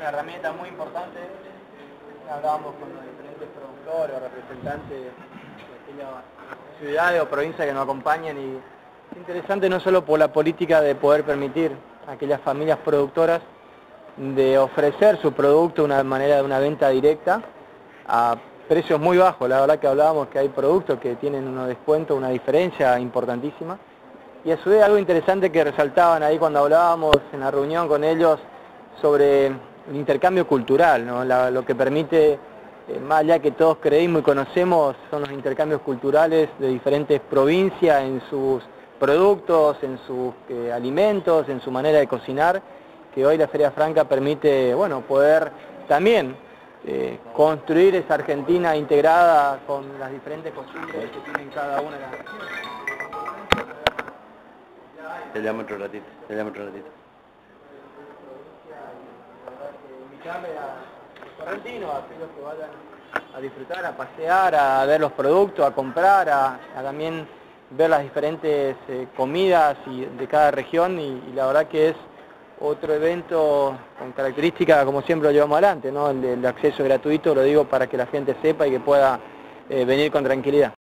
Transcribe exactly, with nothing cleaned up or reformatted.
una herramienta muy importante. Hablábamos con los diferentes productores o representantes de aquellas ciudades o provincias que nos acompañan, y es interesante no solo por la política de poder permitir a aquellas familias productoras de ofrecer su producto de una manera de una venta directa a precios muy bajos. La verdad que hablábamos que hay productos que tienen unos descuentos, una diferencia importantísima. Y a su vez algo interesante que resaltaban ahí cuando hablábamos en la reunión con ellos sobre el intercambio cultural, ¿no? La, lo que permite, eh, más allá que todos creímos y conocemos, son los intercambios culturales de diferentes provincias en sus productos, en sus eh, alimentos, en su manera de cocinar, que hoy la Feria Franca permite, bueno, poder también eh, construir esa Argentina integrada con las diferentes costumbres que tienen cada una de las regiones. Te llamo otro ratito, te llamo otro ratito. Invitarle a los correntinos, a aquellos que vayan a disfrutar, a pasear, a ver los productos, a comprar, a, a también ver las diferentes eh, comidas y, de cada región, y, y la verdad que es otro evento con características, como siempre lo llevamos adelante, ¿no? El, el acceso gratuito, lo digo para que la gente sepa y que pueda eh, venir con tranquilidad.